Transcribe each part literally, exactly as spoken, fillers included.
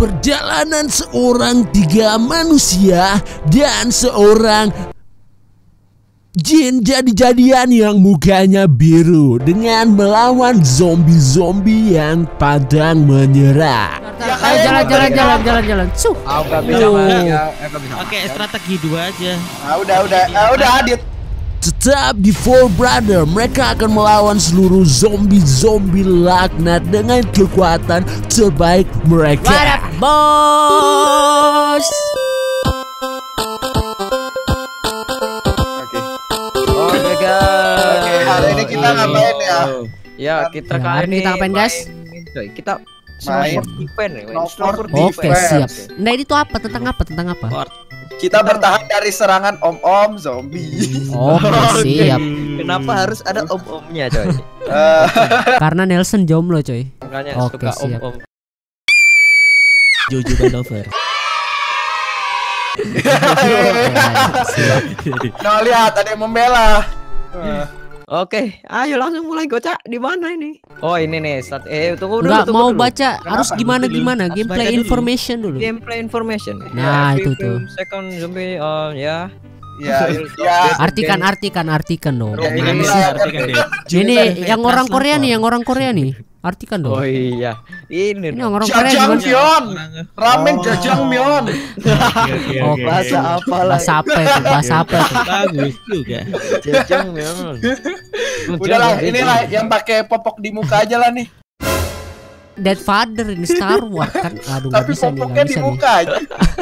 Perjalanan seorang tiga manusia dan seorang jin jadi-jadian yang mukanya biru dengan melawan zombie-zombie yang pantang menyerah. Ya, ayo jalan jalan jalan jalan jalan. Suh. Ah, udah bisa, ya, bisa. Oke, strategi dua aja. Ah, udah udah ah, udah Adit. Tetap di Four Brother, mereka akan melawan seluruh zombie-zombie laknat dengan kekuatan terbaik mereka. What up, bos? Oke. Oke guys. Oke, hari ini kita ngapain ya? Ya, kita Ya, kali hari ini kita ngapain, guys? Coy, kita Main snowboard event ya. snowboard Oke, defense. siap. Nah, itu apa? Tentang apa? Tentang apa? Kita bertahan dari serangan om-om zombie. Oke, siap. Kenapa harus ada om-omnya, coy? Eh, Karena Nelson jomblo, coy. Makanya Oke, suka siap. om-om. Jojo Bandover. Nah, lihat ada yang membela. Eh, Oke, ayo langsung mulai gocak. Di mana ini? Oh, ini nih. Start eh tunggu dulu. Enggak tunggu mau dulu. baca, harus gimana gimana? Harus Gameplay baca dulu. information dulu. Gameplay information. Nah, Ya, itu every tuh. Second zombie oh ya. Ya, ya. Artikan, artikan, artikan dong. Ya, Artikan ini deh, saya- artikan deh. Ini yang orang Korea nih, yang orang Korea nih. Artikan Oh dong. iya. Ini. Ini yang orang Korea Jajang gimana? Myon. Ramen Oh. jajang Myon. Oke, Oh, oke. Bahasa apa lah? Bahasa apa itu? Bahasa apa itu? Bagus juga. Jajang memang. Udahlah, inilah yang pakai popok di muka aja lah nih. Dead Father ini Star Wars kan. Aduh, nggak Tapi bisa nih, popoknya nggak di bisa nih. muka aja.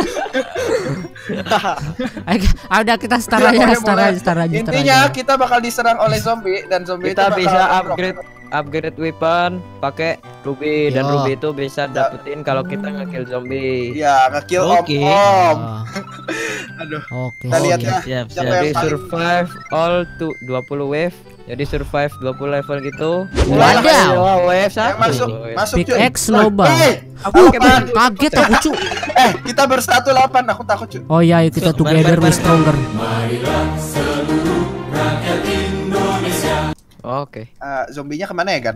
Ayo, udah kita start Ya, aja, boleh, start boleh. aja, start aja. start Intinya aja. kita bakal diserang oleh zombie dan zombie Kita itu bakal bisa ngeblok. upgrade upgrade weapon pakai ruby dan Yo. ruby itu bisa dapetin kalau kita nge-kill zombie. Ya, nge-kill Oke. om-om. Oh, Aduh. Oke, Kita lihat oke. ya. Siap, Siapa siap. Jadi yang paling- survive all to dua puluh wave. Jadi survive dua puluh level gitu. Wadaw. Wah, wave Eh, satu. masuk, masuk cuy. Pickaxe loba. Eh, Aku pakai apaan? Kaget aku, cu. Eh, kita bersatu lapan, aku takut cuy. Oh iya, ayo kita together we stronger. Oke. Eh, zombinya kemana ya, Gan?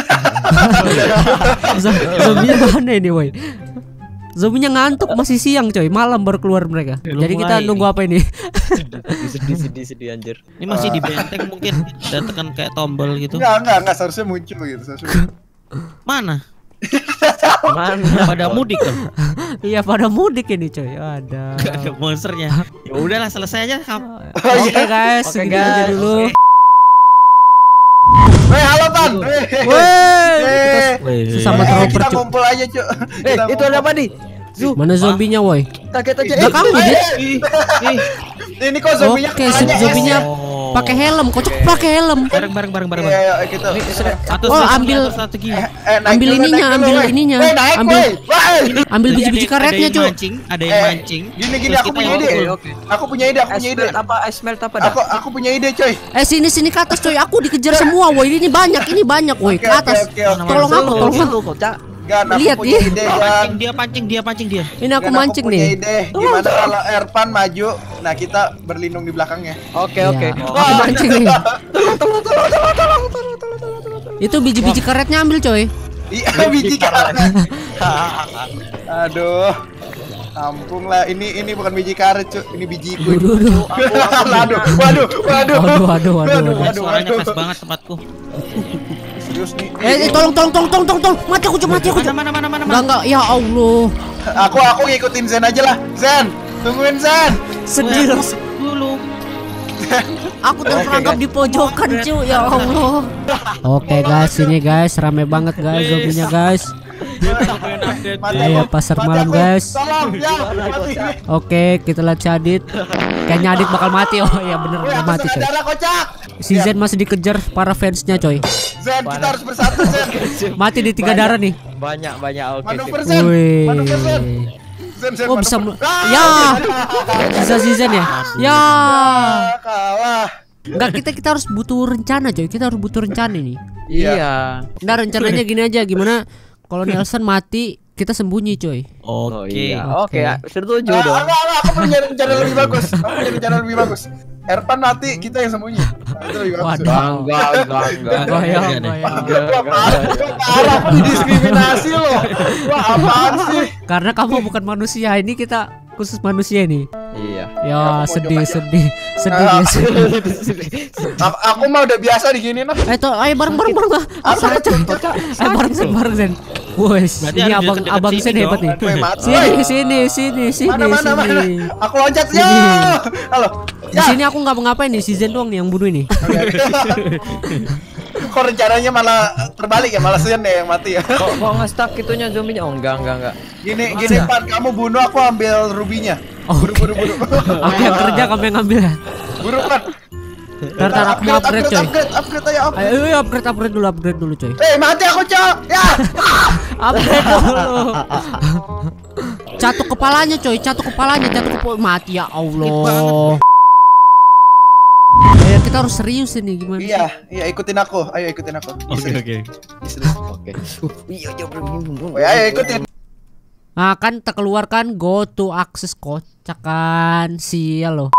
Zombinya mana ini, woi? Zombinya ngantuk, masih siang, coy. Malam baru keluar mereka. Belum Jadi kita mulai. nunggu apa ini? Sedih sedih sedih anjir. Ini masih di benteng mungkin. Dan tekan kayak tombol gitu. Enggak, enggak, enggak seharusnya muncul gitu. Seharusnya. Mana? Mana? Pada mudik kan? Iya, pada mudik ini, coy. Ada. Gak ada monsternya. Ya udahlah, selesai aja. Oke, guys, Oke, segitu aja guys. dulu. Weh, halo Pan. Weh. Woi, Eh, sesama eh, troper, kita cu. ngumpul aja, cuy. Eh, itu ada apa nih? Zuh, Mana zombinya, woi? kaget aja. Udah kamu, Dit? Ih, ih. Ini kok zombinya Oke, kepalanya zombinya es. Oh. pakai helm, kocok pakai helm. Bareng bareng bareng bareng. Iya, iya, gitu. Satu Oh, strategi, ambil- satu strategi. Eh, eh, naik Ambil dulu, naik ininya, dulu, ambil weh. ininya. Weh, naik, Ambil- weh. Weh. Ambil Jadi biji-biji ada- karetnya, ada yang cu. mancing, ada yang Eh, mancing. Gini gini Terus aku kita punya yang ide. pukul. Oke. Aku punya ide, aku punya ide. Ice apa ice melt apa dah? Aku aku punya ide, coy. Eh, sini sini ke atas, coy. Aku dikejar semua, woi. Ini banyak, ini banyak, woi. Oke, Ke atas. oke, oke, oke. Tolong aku, Solo, tolong aku. solo, kocak. Gan, aku Lihat, punya ih. ide, Gan. Pancing dia, pancing dia, pancing dia. Ini aku Gan, mancing punya nih. ide. Gimana kalau Erpan maju? Nah, kita berlindung di belakangnya. Oke, Iya, oke. Aku mancing nih. Itu biji-biji karetnya ambil, coy. Iya, biji karet. Aduh. Kampung lah. Ini ini bukan biji karet, cuy. Ini bijiku. Duh, duh, duh. Waduh, waduh, waduh. Waduh, waduh, waduh, waduh. Suaranya pas banget tempatku. Serius nih. Eh, eh, tolong, tolong, tolong, tolong, tolong, tolong. Mati aku, cu, mati aku, cu. Mana mana mana mana. Enggak, enggak. Ya Allah. Aku aku ngikutin Zen aja lah. Zen, tungguin Zen. Sedih loh. Dulu. Aku terperangkap di pojokan, cu. Ya Allah. Oke, guys, ini guys, rame banget guys zombinya, guys. Mati Ayo, aku, pasar mati malam, aku. guys. Tolong, ya. Mati. Oke, kita lihat si Adit. Kayaknya Adit bakal mati. Oh iya bener, Weh, udah aku mati, setengah coy. darah, kocak. Si Zen masih dikejar para fansnya, coy. Zen, kita harus bersatu, Zen. Mati di tiga darah nih. Banyak banyak oke. Manuver, sip. Zen. Wih. Manuver, Zen. Zen, Zen, Oh, bisa manuver. mel- Ah, Ya. Zen. Bisa si Zen ya? Ya. Ah, kalah. Enggak, kita kita harus butuh rencana, coy. Kita harus butuh rencana nih. Iya. Nah, rencananya gini aja, gimana kalau Nelson mati, kita sembunyi, coy. Oh Oke. iya. Oke. Oke, setuju Ah, dong. enggak, enggak, aku punya rencana lebih bagus. Aku punya rencana lebih bagus. Erpan mati, kita yang sembunyi. Nah, itu lebih bagus. Waduh. Enggak, enggak, enggak, enggak. Enggak ya, Enggak, enggak ya. enggak, Wah, enggak. parah, parah, aku didiskriminasi loh. Wah, apaan sih? Karena kamu bukan manusia. Ini kita khusus manusia nih. Iya. Ya Aku sedih, pojok aja. sedih, sedih, Ah. dia sedih. A- Aku mah udah biasa digini nah. Eh toh, ayo bareng bareng bareng lah. Apa itu? Ayo bareng Zen, bareng Zen. Wes, Berarti ini harus abang deket-deket abang sini Zen hebat dong. nih. Weh, mati. Sini, Woi. sini, sini, sini, Mana mana mana. sini. Aku loncat ya. Sini. Halo. Di sini aku nggak mau ngapain nih, si Zen doang nih yang bunuh ini. Kok rencananya malah terbalik ya, malah Sian deh yang mati ya. Kok kok nge-stuck itunya zombinya? Oh enggak enggak enggak. Gini gini Pan, kamu bunuh aku ambil rubinya. Buru Oke. buru buru. Aku yang kerja, kamu yang ngambil ya. Buru Pan. Ntar ntar aku mau upgrade coy. Upgrade, upgrade aja upgrade. Ayo, ayo upgrade, upgrade dulu, upgrade dulu coy. Eh, mati aku, Cok. Ya. Upgrade dulu. Catuk kepalanya coy, catuk kepalanya, catuk kepala mati ya Allah. Eh, kita harus serius ini gimana? Iya, iya ikutin aku. Ayo ikutin aku. Oke oke. Oke. Iya, coba Oh, ya, ayo ikutin. Nah kan terkeluarkan go to access kocak kan sial loh.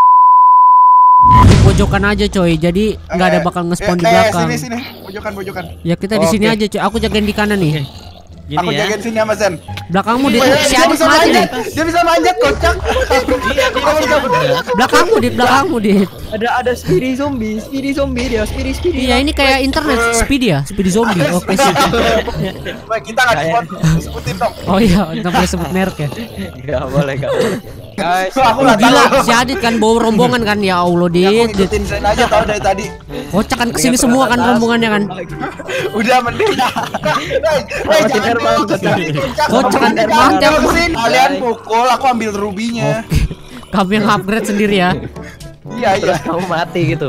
Di pojokan aja coy, jadi nggak ada bakal nge-spawn di Eh, belakang. sini sini, pojokan pojokan. Ya kita di sini Oke. aja coy, aku jagain di kanan nih. Gini Aku ya. jagain sini sama Zen. Belakangmu dit, Wah, si dia Adit bisa mati manjat, dit. dia bisa manjat kocak. Iya, dia Belakangmu dit, belakangmu dit. Ada ada speedy zombie, speedy zombie dia, speedy speedy. Iya ini kayak internet, speedy ya, speedy zombie. Oke sih. Wah, kita nggak sebut, sebutin dong. Oh iya, nggak boleh sebut merek ya. Enggak boleh enggak boleh. Guys, Wah, aku nggak tahu. Gila, si Adit kan bawa rombongan kan ya Allah Aku dit. dit. ngikutin Zen aja tahu dari tadi. Kocak kan kesini semua kan rombongannya kan. Udah mending. Woi, jangan dulu kesini, kocak. Kocak kan, Jangan mati aku. dulu kesini. Kalian pukul, aku ambil rubinya. Kamu yang upgrade sendiri ya. Iya iya. terus kamu mati gitu.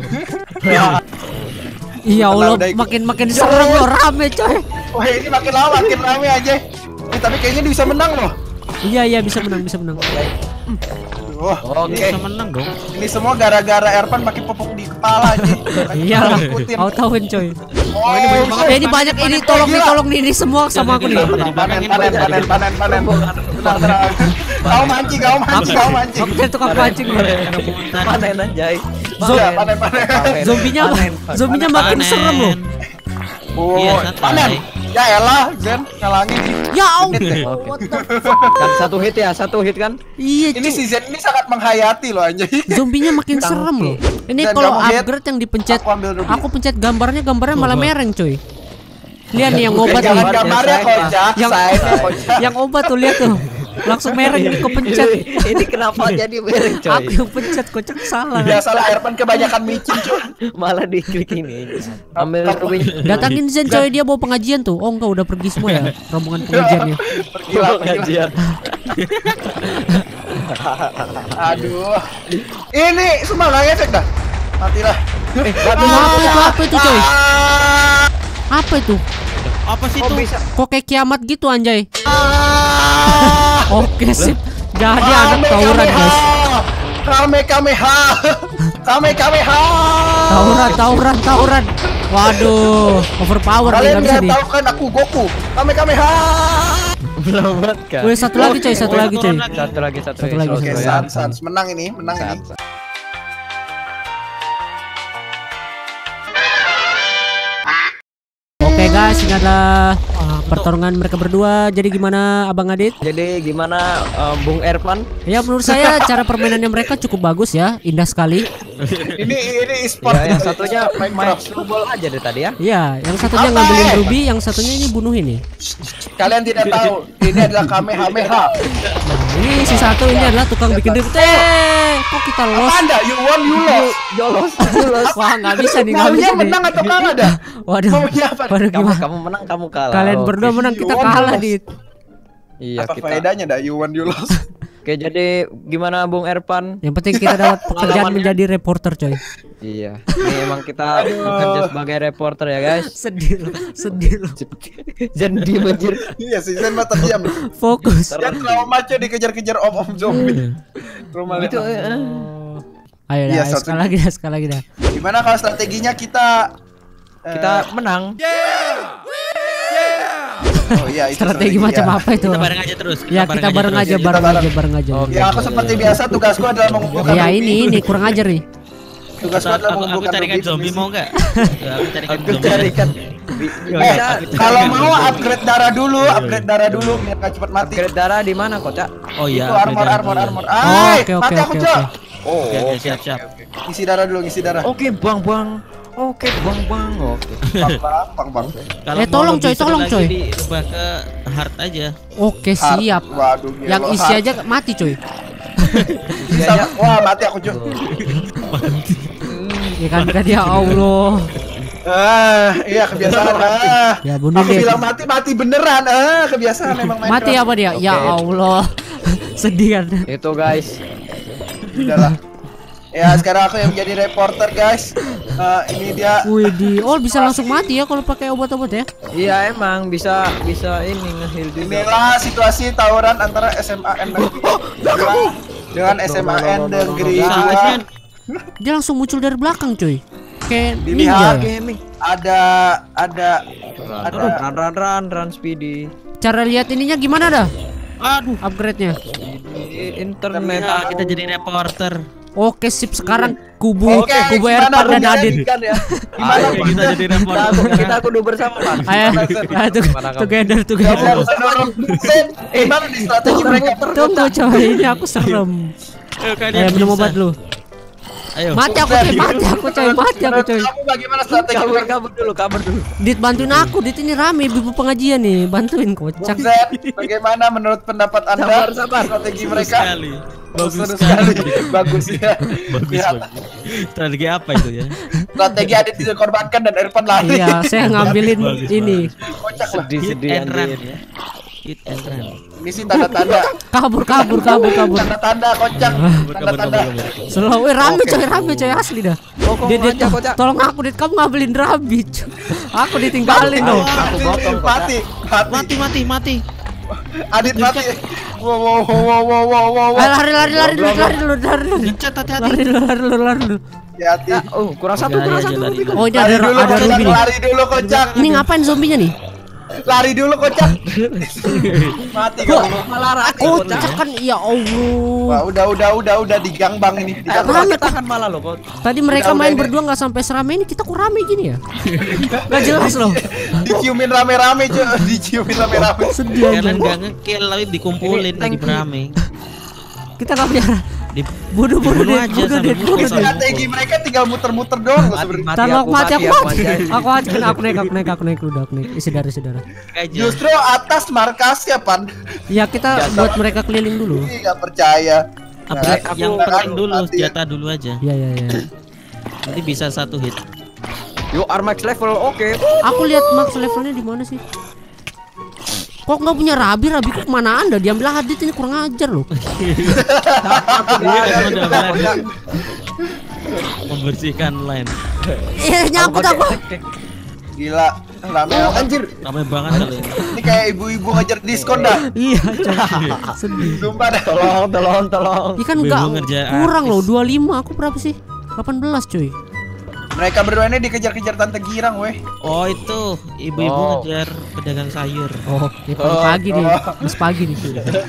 Iya Allah, Udah ikut. makin makin serem loh, rame coy. Wah, ini makin lama makin rame aja. Eh, tapi kayaknya dia bisa menang loh. Iya iya bisa menang, bisa menang. Wah, Oke. Bisa menang dong. ini semua gara-gara Erpan pakai popok di kepala aja. Iya lah, Ikutin. kau tahuin coy. Oh, ini banyak banget. Eh, ini banyak ini, tolong nih, tolong nih, ini semua sama aku nih. Panen, panen, panen, panen, panen, panen. Tenang, tenang. Kau mancing, kau mancing, kau mancing. Aku jadi tukang pancing loh. Panen anjay. Iya, panen, panen. Zombinya, zombinya makin Panen. serem loh. Oh, Iya, santai. panen. Ya elah, Zen, ngalangin. Ya Allah. Oke. What the- Kan satu hit ya, satu hit kan? Iya Ini cuy. si Zen ini sangat menghayati loh anjay. Zombinya makin serem loh. Ini Dan kalau kamu lihat, upgrade yang dipencet, aku ambil rubi. aku pencet gambarnya, gambarnya malah mereng coy. Lihat nih yang obat Jangan nih. gambarnya Saya, kocak, Yang saya kocak. yang obat tuh lihat tuh. Langsung mereng nih kepencet. Ini kenapa jadi mereng Aku coy? yang pencet, kocak salah. Ya salah Erpan kebanyakan micin cuy. Malah diklik ini. Ambil rubinya. Datangin Zen coy, dia bawa pengajian tuh. Oh enggak, udah pergi semua ya rombongan pengajiannya. Pergi lah, pergi lah. Pengajian. Aduh. Ini semua nggak efek dah. Matilah. Eh, Apa itu, apa itu coy? Ah. Apa itu? Apa sih Kok tuh? bisa? Kok kayak kiamat gitu anjay? Ah. Oke sip. Jadi anak tawuran guys. Kame kame ha. Kame kame ha. Tawuran, tawuran, tawuran. Waduh, overpower nih, Kalian nggak bisa nggak nih. tahu kan aku Goku. Kame kame ha. Selamat kan? Wih, satu lagi coy, satu lagi coy. Satu lagi, satu, Satu lagi, Oke, satu lagi. sans sans menang ini, menang ini. Oke guys, ini adalah uh, pertarungan mereka berdua. Jadi gimana Abang Adit? Jadi gimana eh, Bung Erpan? Ya menurut saya cara permainannya mereka cukup bagus ya, indah sekali. Ini ini e-sport. Ya, yang satunya main Minecraft. snowball aja deh tadi ya. Iya, yang satunya Apa, ngambilin eh? ruby, yang satunya ini bunuh ini. Kalian tidak tahu, ini adalah Kamehameha. Nah, ini si satu ini adalah tukang bikin ribut. Eh, kok kita Apa lost? Anda? You won, you lost. Jolos, jolos. Wah, nggak bisa nih, nggak bisa Maunya nih. menang atau kalah dah? Waduh, Maunya apa? waduh Kamu gimana? kamu menang, kamu kalah. Kalian Oke. berdua menang, kita You won, kalah you lost. Dit. Iya, Apa kita. faedahnya dah? You won, you lost. Oke, jadi gimana Bung Erpan? Yang penting kita dapat pekerjaan Pengalamannya. menjadi reporter coy. Iya, ini emang kita bekerja sebagai reporter ya guys. Sedih loh, sedih loh. Jangan diem anjir. Iya sih, Zen mah terdiam. Fokus. Dia trauma cuy dikejar-kejar om-om zombie. Rumah Itu lihat. eh, Ayo dah, Iya, ayo, satu- sekali lagi dah, sekali lagi dah. Gimana kalau strateginya kita eh, kita menang. Oh iya, itu Strategi macam ya. apa itu? Kita bareng aja terus. Ya kita bareng aja, terus. bareng bareng. aja, bareng aja. Oke. Ya aku seperti biasa tugasku adalah mengumpulkan Ya rubi. ini, ini kurang ajar nih. Tugasku Aku, adalah aku, aku mengumpulkan carikan rubi. zombie permisi. mau nggak? Ya, aku carikan Aku zombie. carikan Eh, kalau mau upgrade darah dulu, upgrade darah dulu biar gak cepet mati. Upgrade darah di mana kocak? Oh iya. Itu armor, armor, armor. Oh, Ay, oke, oke, mati aku, oke, Cok. oke. Oh, Oke, oke, siap, siap. Isi darah dulu, isi darah. Oke, bang, bang. Oke, bang, bang. Oke. Bang, bang, bang, bang. Kalau Eh, mau tolong, lebih coy, seru tolong, lagi coy. Dirubah ke hard aja. Oke, Hard. siap. Waduh, gila, Yang isi hard. aja mati, coy. Bisa, wah mati aku, Cok. Ya kan kan ya Allah. Ah, iya kebiasaan. Ah. Ya bunuh Aku dia. bilang mati, mati beneran. Ah, kebiasaan emang main Mati keras. apa dia? Ya Oke. Allah. Sedih kan. Itu guys. Udahlah. Ya sekarang aku yang menjadi reporter guys. Eh, ini dia. Wih di, oh bisa langsung mati ya kalau pakai obat-obat ya? Iya emang bisa bisa ini nge-heal juga. Inilah situasi tawuran antara S M A N dengan, dengan S M A N negeri dua. Dia langsung muncul dari belakang cuy. Kayak Dilihat ninja ya? Gaming. Ada ada Run, ada run, run, run, run, speedy. Cara lihat ininya gimana dah? Aduh. Upgrade-nya. Di internet. Nah, kita jadi reporter. Oke sip, sekarang kubu Oke, kubu gimana Erpan dan ruginya Adit. ikan ya? Gimana Ayo, ruginya? kita jadi Kita, reporter. kita kudu bersama Pak. Ayo, ayo tuh, together, Kamu together. menurut Sen, gimana nih strategi mereka? Tunggu coy, ini aku serem. Ayo, kalian Ayo minum bisa. obat lu. Ayo. Mati aku coy, mati aku coy, mati aku Menurut coy. kamu bagaimana strategi Kabur, mereka? kabur dulu, kabur dulu. Dit bantuin aku, Dit ini rame ibu pengajian nih, bantuin kocak. Sen, bagaimana menurut pendapat Anda Sabar, sabar. strategi Bagus mereka? sekali. Bagus Seru sekali. Bagus ya. Bagus, Lihat. bagus. Strategi apa itu ya? Strategi Adit dikorbankan dan Erpan lari. Iya, saya ngambilin Bagus, ini. Kocak lah. Hit Sedih-sedih and run anjir. ya. Hit and run. Ini sih tanda-tanda. Kabur, kabur, kabur, kabur. Tanda-tanda kocak. Kabur, kabur, Tanda-tanda. kabur, kabur. Selalu, eh rame coy, rame coy asli dah. Pokok Dit, Dit, aja, kocak. tolong aku Dit, kamu ngambilin Rabi coy. Aku ditinggalin dong. Aku potong, kocak. Mati, mati, Mati, mati, mati. Adit mati. Wow, wow, wow, wow, wow, wow, Eh, wow. lari, lari, lari, dulu, lari dulu, lari dulu. Gencet, hati-hati. Lari dulu, lari dulu, lari dulu. Hati. Oh, kurang satu, Lari kurang aja, satu. lari. Biko. Oh, ini Lari ada dulu, ada kocak. Ruby nih. Lari dulu, kocak. Ini ngapain zombinya nih? Lari dulu, kocak. Mati kamu. Malah rame, Kocak kocak. kan, ya Allah. Wah, udah, udah, udah, udah digangbang ini. Eh, Digangbang. Rame tahan malah lo, kok. Tadi mereka Udah, main udah, berdua nggak sampai serame ini, kita kok rame gini ya? Gak jelas loh. Diciumin rame-rame, cuy. Diciumin rame-rame. Sedih aja. Kalian nggak ngekill tapi dikumpulin Ini lagi tanki. berame. Kita nggak biar Di bunuh bunuh dibunuh deh, aja bunuh sama deh, musuh bunuh sama deh. Strategi mereka tinggal muter-muter doang loh sebenarnya. Mati Taruh aku, mati aku mati mati. aku, anjay. Aku mati, aku naik, aku naik, aku naik udah, aku naik. Isi darah, isi darah. aja. Justru atas markasnya, Pan. Ya kita buat mereka keliling dulu. Ih, nggak percaya. Upgrade Nah, yang aku penting kan dulu, mati ya. senjata dulu aja. Ya ya ya. Nanti bisa satu hit. Yuk, Armax level, oke. Aku lihat max levelnya di mana sih? Kok nggak punya Rabi? Rabi kok kemana anda? Diambil Hadit, ini kurang ajar loh. Iya, udah berani. Membersihkan line. Eh nyangkut aku. Gila, rame Oh, amat. anjir. Ramai banget kali ini. Ini kayak ibu-ibu ngejar diskon dah. Iya coy. Sedih. Sumpah dah. Tolong, tolong, tolong. Ini kan Ibu nggak ngerjain kurang artis. loh, dua puluh lima. Aku berapa sih? delapan belas cuy. Mereka berdua ini dikejar-kejar tante girang, weh. Oh itu ibu-ibu Oh. ngejar pedagang sayur. Oh, ini Oh, pagi nih, oh. mas pagi nih.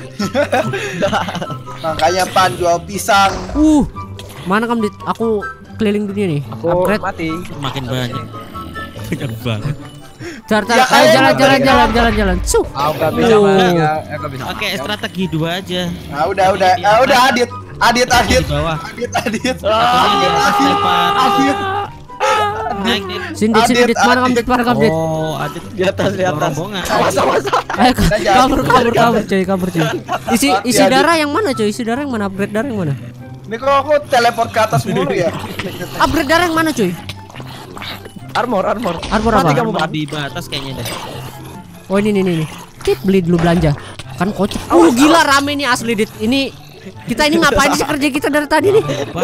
Makanya Pan jual pisang. Uh, mana kamu Dit? Aku keliling dunia nih. Aku Upgrade. mati. Makin banyak. Banyak banget. Car, car, Ya, ayo ayo, jalan, jalan, mereka. jalan, jalan, jalan. Suh. Aku nggak bisa, Oh. Mas. Ya, aku bisa. Oke, strategi dua aja. Nah, udah, udah, ah, udah Adit. Adit, Adit. Di bawah. Adit, Adit. Satunya di atas lempar. Adit. Naik nih. Sini, sini, Adit, Dit. Mana kamu Adit. Dit? Mana kamu Dit? Oh, Adit Di atas, di atas. rombongan. Ayo ka- kabur, kabur, kabur, cuy, kabur, cuy. Isi, Mati, isi Adit. darah yang mana, cuy? Isi darah yang mana? Upgrade darah yang mana? Ini kok aku teleport ke atas mulu ya? Upgrade darah yang mana, cuy? Armor, armor. Armor Mati apa? kamu, Armor Pan. di batas kayaknya deh. Oh ini, ini, ini. Dit, beli dulu belanja. Kan kocak. Uh, gila rame nih asli, Dit. Ini kita ini ngapain sih kerja kita dari tadi nih? Apa?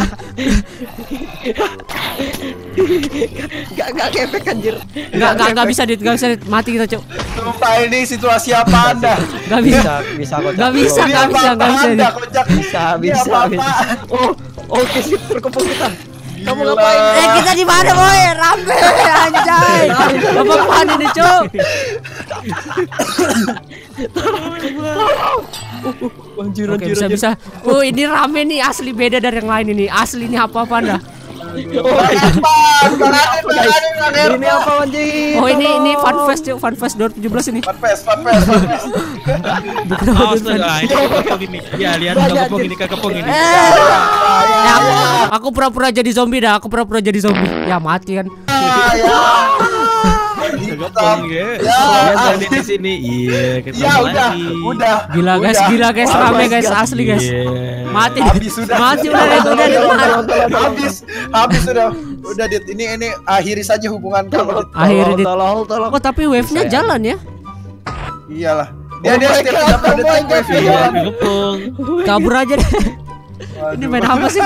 Gak, gak kepek anjir. Enggak, enggak, enggak bisa, Dit. Enggak bisa, Dit. Mati kita, Cuk. Sumpah ini situasi apa Anda? Enggak bisa. Bisa, bisa kocak. Nggak bisa, Ini nggak bisa, apa-apa nggak bisa, Anda, Dit. kocak. Bisa, Ini bisa, apa-apa. bisa. Oh, oke sih berkumpul kita. Kamu Gila. ngapain? Eh, kita di mana, boy? Rame, anjay. Apa-apaan ini, Cuk? Anjir, Oke, bisa, bisa. Oh, ini rame nih, asli beda dari yang lain ini. Asli ini apa-apa dah. Bang Adit, Bang Adit, Bang Adit, Ini apa anjing? Oh ini ini Funfest yuk, Funfest dua ribu tujuh belas ini. Fanfest, fanfest, fanfest. Awas tuh, ah, ini kekepung ini. Ya, lihat kekepung ini, kekepung ini. Eh, aku, aku pura-pura jadi zombie dah, aku pura-pura jadi zombie. Ya mati kan. Kekepung ya. Ya, Lihat di sini. Iya, ketemu Ya udah, lagi. udah. Gila guys, udah. gila guys, Wah, rame Mas, guys, ya. asli guys. Iya. Mati, Habis sudah. mati udah Dit, udah Dit, udah. Habis, habis sudah. Udah Dit, ini ini akhiri saja hubungan kamu. Dit. Akhirnya Dit. Tolong, tolong. Oh tapi wave-nya jalan ya? Iyalah. Dia Oh dia my setiap God, berapa oh my detik God, wave Iya, jalan. kekepung. Kabur aja deh. Ini main apa sih?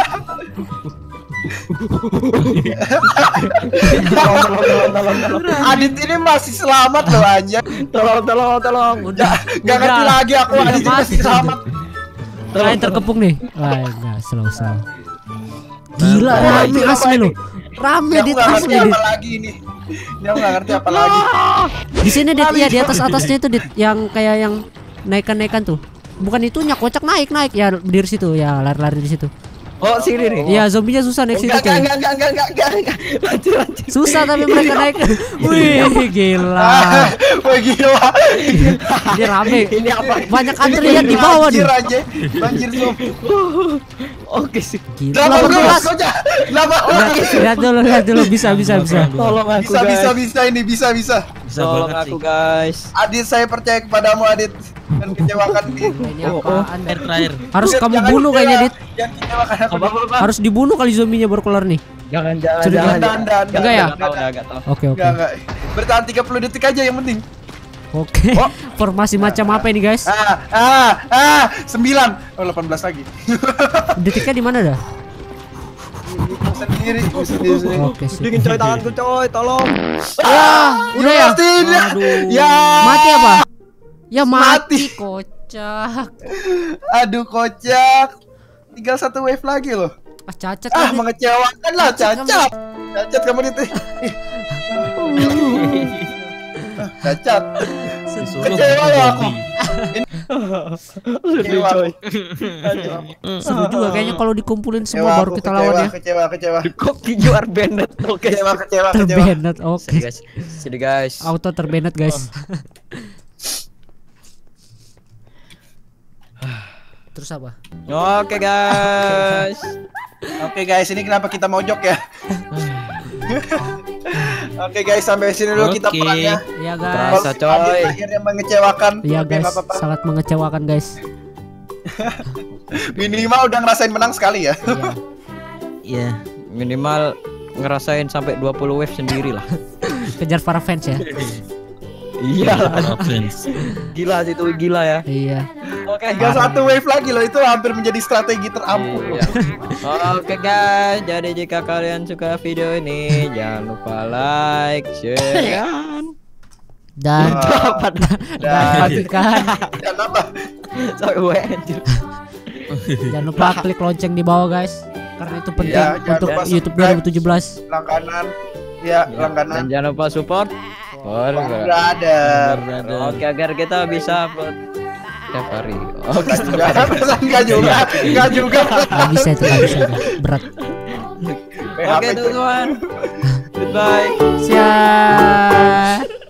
Adit ini masih selamat loh aja. Tolong, tolong, tolong. Udah, Gak ngerti udah. lagi aku Udah Adit ini masih mati. selamat. Kalian terkepung nih. Wah, enggak, slow slow. Gila, rame Gila, asli apa lo. ini? Rame Ini aku Dit, gak ngerti asli Dit. apa lagi ini. Ini aku gak ngerti apa lagi. Di sini Dit, ya di atas atasnya itu Dit, yang kayak yang naikan-naikan tuh. Bukan itunya, kocak naik naik ya di situ ya, lari-lari di situ. Oh, sini nih. Iya, zombinya susah naik situ Enggak, coy. enggak, enggak, enggak, enggak, enggak, enggak. Lanjut, lanjut. Susah tapi mereka naik. Wih, gila. Wah gila. Ini rame. Ini apa? Banyak antrian di bawah nih. Banjir aja. Banjir semua. Oke sih. Gila, delapan delapan belas belas. kocak. delapan belas. Lihat, lihat dulu, lihat dulu, bisa, bisa, bisa. Tolong aku, Bisa, bisa, guys. bisa ini bisa, bisa. Bisa Tolong banget aku, sih. guys. Adit, saya percaya kepadamu Adit. Dan kecewakan ini. Ini Oh, apaan? Terakhir, terakhir. Harus Jangan kamu kecewa. bunuh kayaknya Dit. Jangan kecewakan aku. Apa, apa, apa? Harus dibunuh kali zombinya baru keluar nih. Jangan, jangan, Sudah, jangan. Enggak, enggak, enggak. Enggak ya? Enggak tahu, enggak, enggak tahu. Oke, oke. Enggak, enggak. Bertahan tiga puluh detik aja yang penting. Oke. Oh. Formasi macam apa ini, guys? Ah, ah, ah, sembilan. Oh, delapan belas lagi. Detiknya di mana dah? Sendiri, sendiri, sendiri. Oke, sip. Dingin coy tanganku coy, tolong. Ah, udah ya? Mati, Aduh. ya. Mati apa? Ya mati, Mati. kocak. Aduh, kocak. Tinggal satu wave lagi loh. Ah, cacat Ah, kan, Dit. mengecewakan lah, Cacat cacat. Cacat kamu dit. Ah, Cacat. Disuruh Kecewa loh aku. Sedih Kecewa. coy. Seru juga kayaknya kalau dikumpulin semua Kecewa baru aku, kita kecewa, lawan ya. Kecewa, kecewa. Kok you are banned? Oke. Kecewa, kecewa, kecewa. Terbanet, oke. Sedih guys. Sedih guys. Auto terbanet guys. Terus apa? Oke guys. Oke guys, ini kenapa kita mojok ya? Oke guys, sampai sini dulu kita Oke. perangnya. Iya guys. Terasa coy. Akhirnya mengecewakan. Iya Oke, guys, nggak apa-apa. sangat mengecewakan guys. Minimal udah ngerasain menang sekali ya. Iya. Iya. Minimal ngerasain sampai dua puluh wave sendiri lah. Kejar para fans ya. Iya. Friends. Gila sih itu gila ya. Iya. Oke. Tinggal satu wave lagi loh, itu hampir menjadi strategi terampuh loh. Iya. Oke guys, jadi jika kalian suka video ini jangan lupa like, share, dan Dan Ah, dan dan- bagikan. Dan apa? sampai W anjir. Jangan lupa klik lonceng di bawah guys. Karena itu penting Ya, jangan untuk lupa YouTube subscribe. dua ribu tujuh belas. Langganan. Ya, Dan langganan. jangan lupa support. For Brother. Oke agar kita bisa upload tiap hari. Oke. Enggak, enggak juga. Enggak juga. Gak bisa itu, gak bisa itu. Berat. Oke teman-teman. Goodbye. Siap.